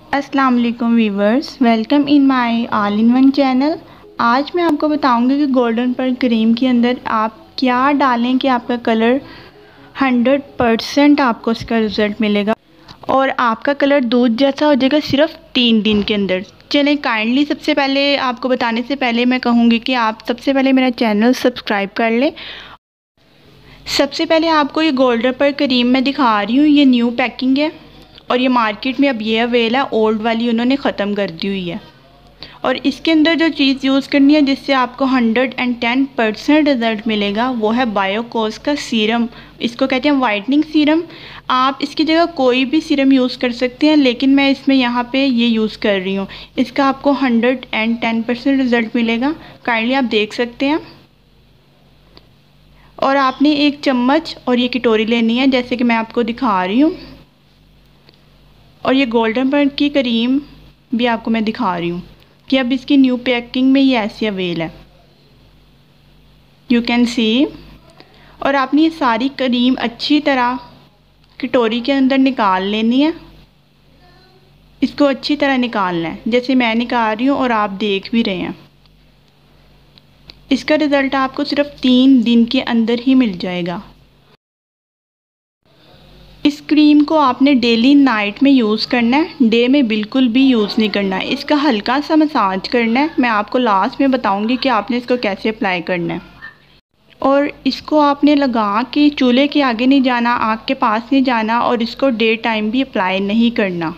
अस्सलाम वालेकुम viewers, welcome in my all in one channel. आज मैं आपको बताऊंगी कि गोल्डन पर्ल क्रीम के अंदर आप क्या डालें कि आपका कलर 100% आपको इसका रिज़ल्ट मिलेगा और आपका कलर दूध जैसा हो जाएगा सिर्फ 3 दिन के अंदर। चलें काइंडली सबसे पहले आपको बताने से पहले मैं कहूँगी कि आप सबसे पहले मेरा चैनल सब्सक्राइब कर लें। सबसे पहले आपको ये गोल्डन पर्ल क्रीम मैं दिखा रही हूँ, ये न्यू पैकिंग है और ये मार्केट में अब ये अवेल है, ओल्ड वाली उन्होंने ख़त्म कर दी हुई है। और इसके अंदर जो चीज़ यूज़ करनी है जिससे आपको 110% रिज़ल्ट मिलेगा वो है बायोकोस का सीरम। इसको कहते हैं वाइटनिंग सीरम। आप इसकी जगह कोई भी सीरम यूज़ कर सकते हैं, लेकिन मैं इसमें यहाँ पे ये यूज़ कर रही हूँ। इसका आपको 110% रिज़ल्ट मिलेगा, काइंडली आप देख सकते हैं। और आपने एक चम्मच और ये कटोरी लेनी है जैसे कि मैं आपको दिखा रही हूँ। और ये गोल्डन पर्ल की क्रीम भी आपको मैं दिखा रही हूँ कि अब इसकी न्यू पैकिंग में ये ऐसी अवेल है, यू कैन सी। और आपने ये सारी क्रीम अच्छी तरह कटोरी के अंदर निकाल लेनी है। इसको अच्छी तरह निकालना है जैसे मैं निकाल रही हूँ और आप देख भी रहे हैं। इसका रिज़ल्ट आपको सिर्फ 3 दिन के अंदर ही मिल जाएगा। इस क्रीम को आपने डेली नाइट में यूज़ करना है, डे में बिल्कुल भी यूज़ नहीं करना है। इसका हल्का सा मसाज करना है, मैं आपको लास्ट में बताऊंगी कि आपने इसको कैसे अप्लाई करना है। और इसको आपने लगा के चूल्हे के आगे नहीं जाना, आग के पास नहीं जाना और इसको डे टाइम भी अप्लाई नहीं करना।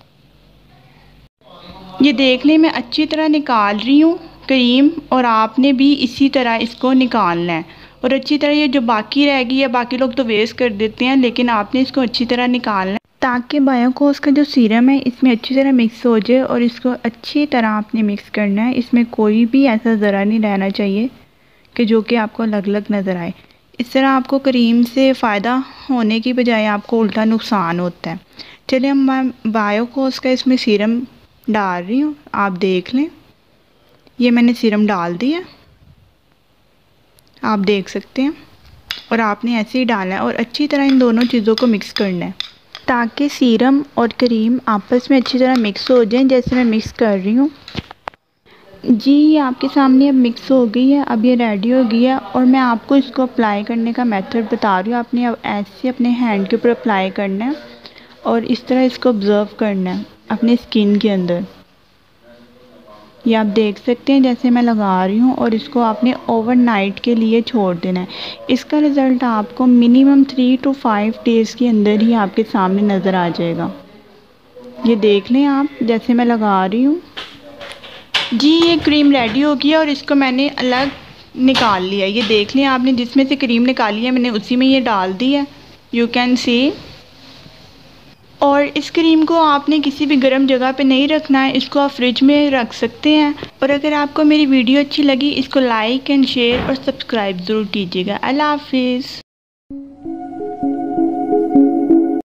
ये देख लें मैं अच्छी तरह निकाल रही हूँ क्रीम और आपने भी इसी तरह इसको निकालना है। और अच्छी तरह ये जो बाकी रह गई है, बाकी लोग तो वेस्ट कर देते हैं, लेकिन आपने इसको अच्छी तरह निकालना है ताकि बायोकोस का जो सीरम है इसमें अच्छी तरह मिक्स हो जाए। और इसको अच्छी तरह आपने मिक्स करना है। इसमें कोई भी ऐसा ज़रा नहीं रहना चाहिए कि जो कि आपको अलग अलग नज़र आए। इस तरह आपको क्रीम से फ़ायदा होने की बजाय आपको उल्टा नुकसान होता है। चलिए हम मैं बायोकोस का इसमें सीरम डाल रही हूँ, आप देख लें। ये मैंने सीरम डाल दिया, आप देख सकते हैं। और आपने ऐसे ही डालना है और अच्छी तरह इन दोनों चीज़ों को मिक्स करना है ताकि सीरम और क्रीम आपस में अच्छी तरह मिक्स हो जाए जैसे मैं मिक्स कर रही हूँ। जी ये आपके सामने अब मिक्स हो गई है, अब ये रेडी हो गई है। और मैं आपको इसको अप्लाई करने का मेथड बता रही हूँ। आपने अब ऐसे अपने हैंड के ऊपर अप्लाई करना है और इस तरह इसको ऑब्ज़र्व करना है अपने स्किन के अंदर। ये आप देख सकते हैं जैसे मैं लगा रही हूँ। और इसको आपने ओवरनाइट के लिए छोड़ देना है। इसका रिज़ल्ट आपको मिनिमम 3 to 5 डेज़ के अंदर ही आपके सामने नज़र आ जाएगा। ये देख लें आप जैसे मैं लगा रही हूँ। जी ये क्रीम रेडी हो गई है और इसको मैंने अलग निकाल लिया। ये देख लें आपने जिसमें से क्रीम निकाली है मैंने उसी में ये डाल दी है, यू कैन सी। और इस क्रीम को आपने किसी भी गर्म जगह पे नहीं रखना है, इसको आप फ्रिज में रख सकते हैं। और अगर आपको मेरी वीडियो अच्छी लगी इसको लाइक एंड शेयर और सब्सक्राइब ज़रूर कीजिएगा। अल्लाह हाफिज़।